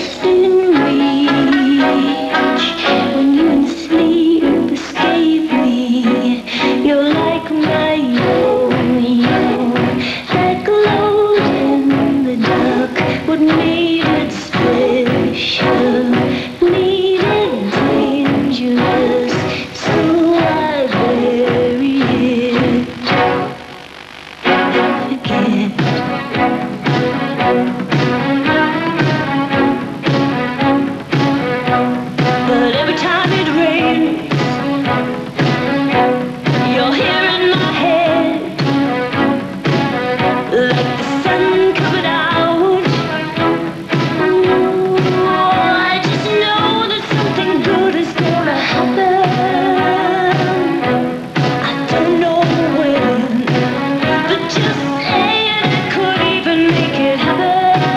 just in reach. When you in sleep escape me, you're like my yo-yo that glows in the dark. What made it special? Needed dangerous, so I bury it. Forget. But every time it rains, you're here in my head, like the sun coming out. Ooh, I just know that something good is gonna happen. I don't know when, but just saying it could even make it happen.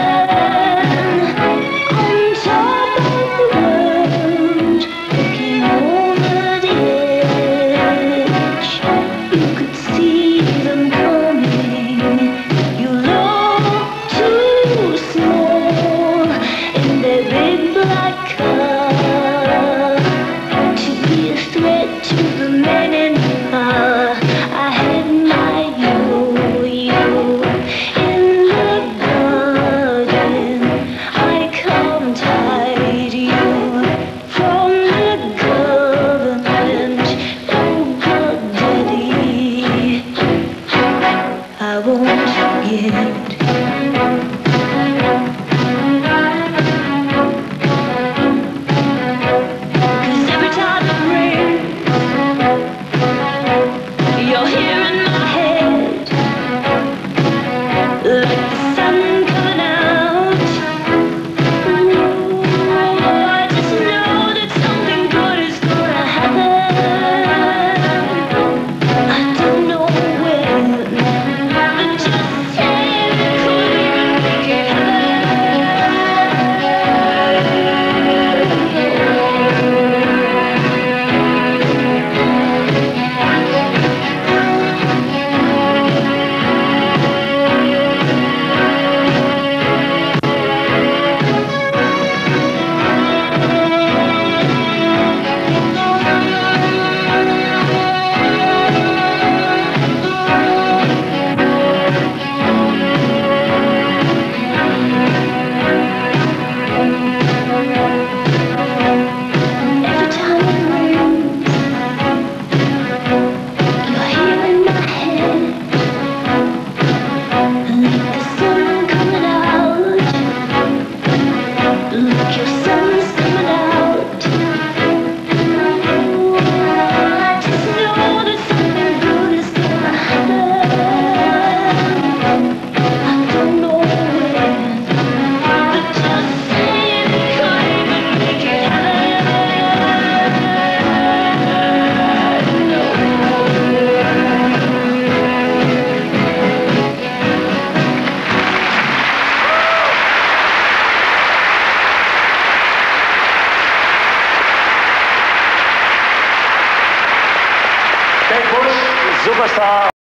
On top of the world, looking over the edge, you could see them coming. You look too small in their big black car to be a threat to the men in power. I had my yo-yo in the garden. I can't hide you from the government. Oh God, Daddy, I won't forget. Cause every time it rains, you're here in my head, like the sun coming out. Ooh, I just know that something good is gonna happen. I don't know when, but just saying it could even make it happen. Every time it rains, you're here in my head, like the sun coming out. Look, your sun's coming out. Ooh, I just know that something good is gonna happen. I don't know when, but just saying it could even make it happen. Kate Bush, Superstar.